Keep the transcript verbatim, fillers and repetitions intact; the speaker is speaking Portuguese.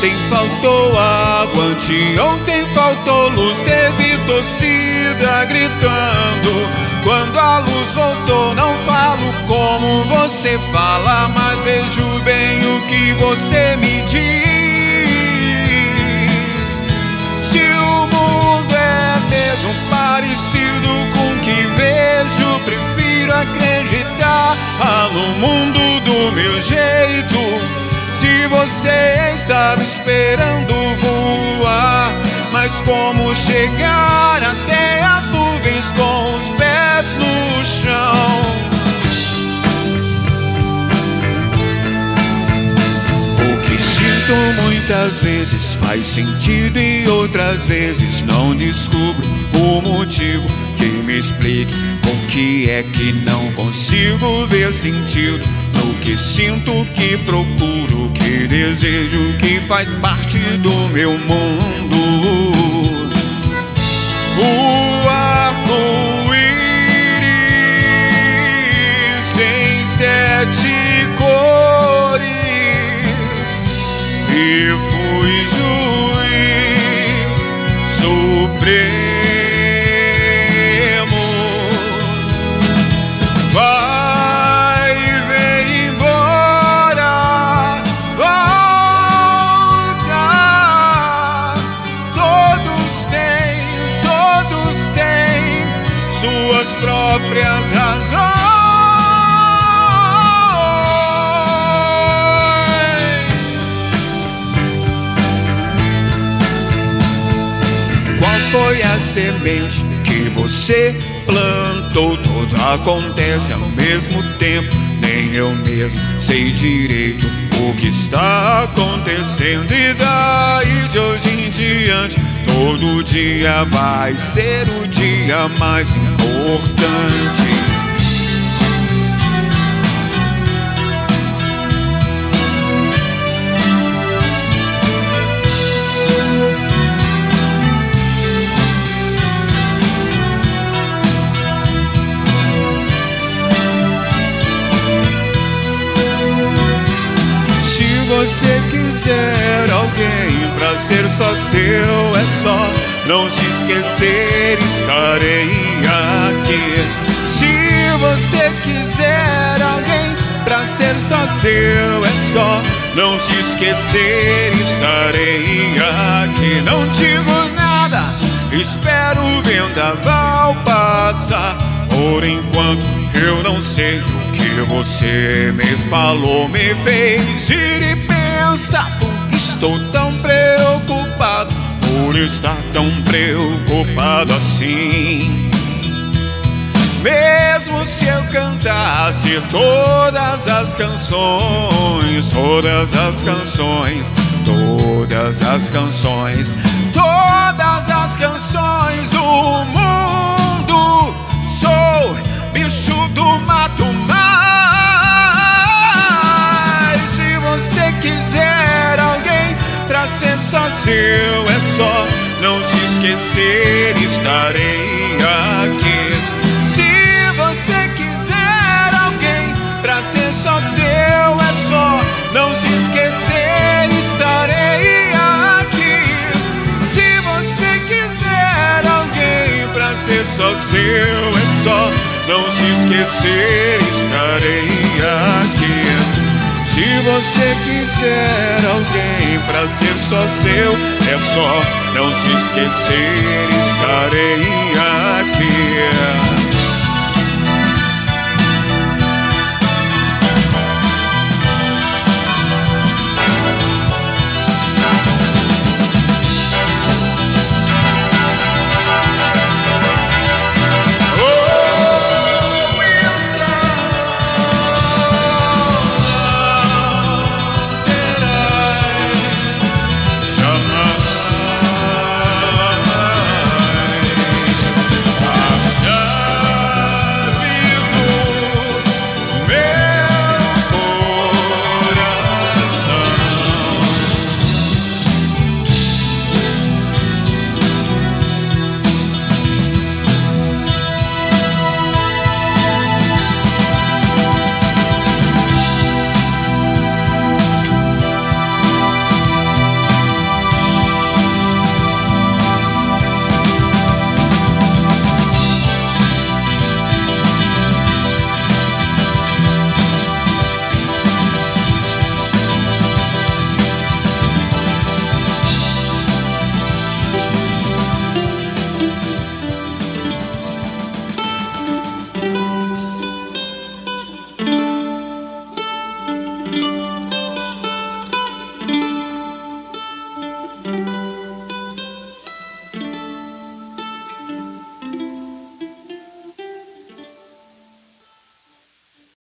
Ontem faltou água, anteontem faltou luz, teve torcida gritando. Quando a luz voltou, não falo como você fala, mas vejo bem o que você me diz. Se o mundo é mesmo parecido com o que vejo, prefiro acreditar no mundo do meu jeito. Se você estava esperando voar, mas como chegar até as nuvens com os pés no chão? O que sinto muitas vezes faz sentido e outras vezes não descubro o motivo que me explique o que é que não consigo ver sentido no que sinto, que procuro, que desejo, que faz parte do meu mundo. O arco-íris tem sete cores e fui juiz supremo. Vai e vem embora, volta. Todos têm, todos têm suas próprias razões. Qual foi a semente que você plantou? Tudo acontece ao mesmo tempo, nem eu mesmo sei direito o que está acontecendo. E daí de hoje em diante, todo dia vai ser o dia mais importante. Se você quiser alguém pra ser só seu, é só não se esquecer, estarei aqui. Se você quiser alguém pra ser só seu, é só não se esquecer, estarei aqui. Não digo nada, espero o vendaval passar. Por enquanto eu não sei o que você me falou, me fez ir e pensar. Por que estou tão preocupado, por estar tão preocupado assim? Mesmo se eu cantasse todas as canções, todas as canções, todas as canções, todas as canções do mundo, sou bicho do mato. Mas se você quiser alguém pra ser só seu, é só não se esquecer, estarei aqui. Se você quiser alguém pra ser só seu, é só não se esquecer, estarei aqui. Se você quiser alguém pra ser só seu, é só não se esquecer, estarei aqui. Se você quiser alguém pra ser só seu, é só não se esquecer, estarei aqui.